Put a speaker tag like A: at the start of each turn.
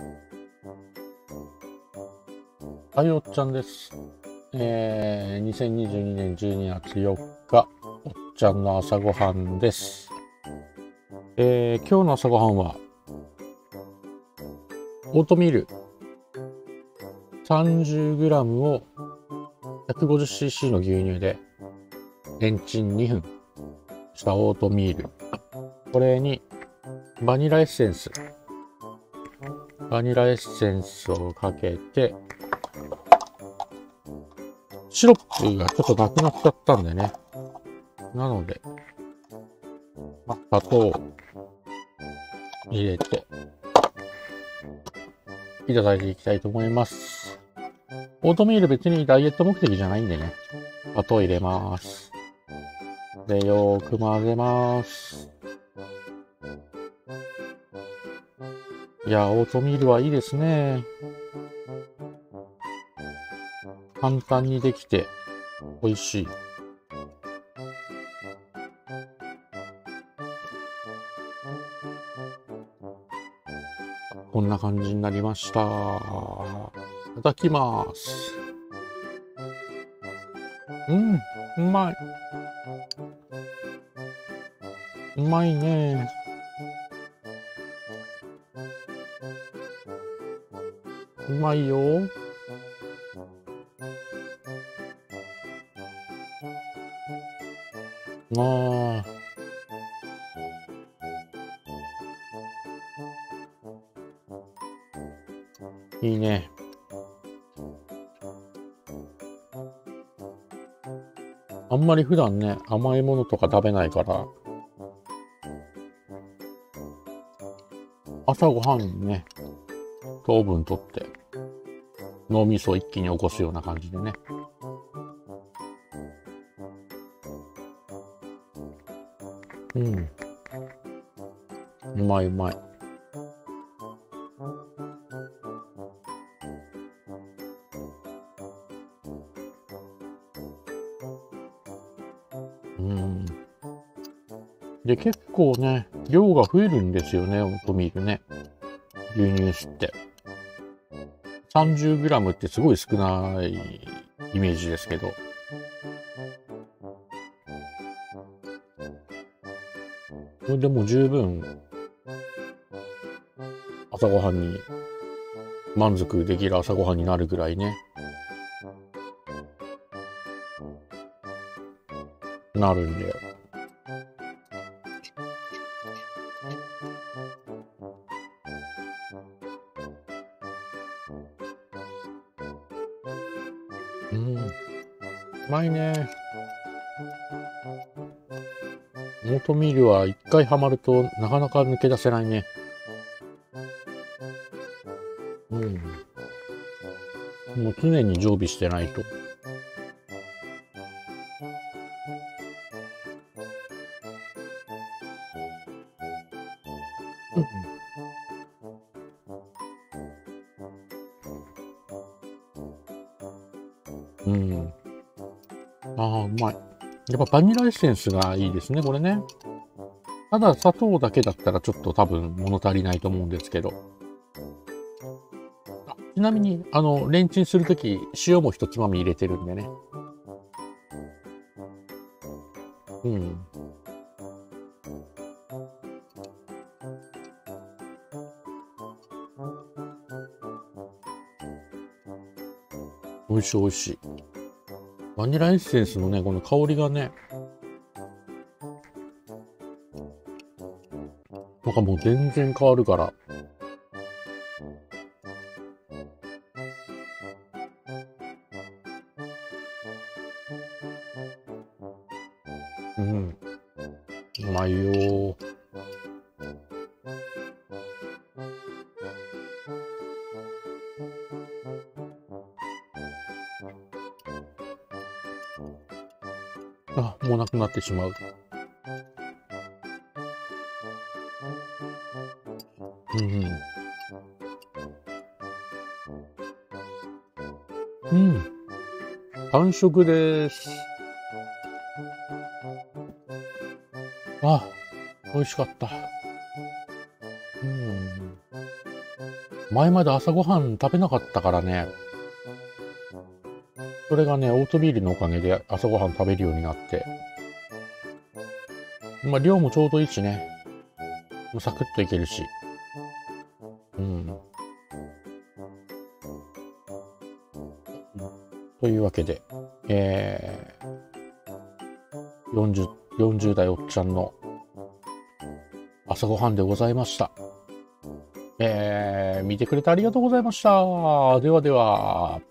A: はい、おっちゃんです。2022年12月4日、おっちゃんの朝ごはんです。今日の朝ごはんは、オートミール 30g を 150cc の牛乳でレンチン2分したオートミール。これにバニラエッセンスをかけて、シロップがちょっとなくなっちゃったんでね。なので、砂糖を入れていただいていきたいと思います。オートミール別にダイエット目的じゃないんでね。砂糖入れます。で、よーく混ぜます。いや、オートミールはいいですね。簡単にできて美味しい。こんな感じになりました。いただきます。うまい。うまいね。うまいよ。ああ。いいね。あんまり普段ね、甘いものとか食べないから、朝ごはんにね、糖分取って、脳みそを一気に起こすような感じでね。うまい。で、結構ね、量が増えるんですよね、オートミールね。牛乳吸って。30g ってすごい少ないイメージですけど。これでも十分、朝ごはんに満足できる朝ごはんになるぐらいね。なるんで。うまいね。オートミールは一回ハマるとなかなか抜け出せないね。もう常に常備してないと。うまい。やっぱバニラエッセンスがいいですね、これね。ただ砂糖だけだったらちょっと多分物足りないと思うんですけど。ちなみに、レンチンするとき、塩も一つまみ入れてるんでね。美味しい。バニラエッセンスのね、この香りがね、なんかもう全然変わるから。うまいよ。もうなくなってしまう。完食です。美味しかった。 前まで朝ごはん食べなかったからね。それがね、オートミールのおかげで朝ごはん食べるようになって。まあ、量もちょうどいいしね。サクッといけるし。うん。というわけで、40代おっちゃんの朝ごはんでございました。見てくれてありがとうございました。ではでは。